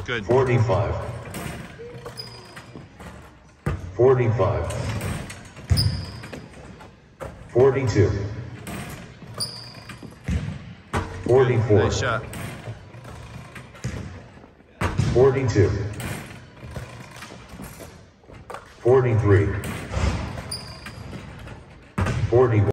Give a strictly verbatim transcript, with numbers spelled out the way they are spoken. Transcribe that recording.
Good. forty-five. forty-five. forty-two. forty-four. Nice shot. forty-two. forty-three. forty-one.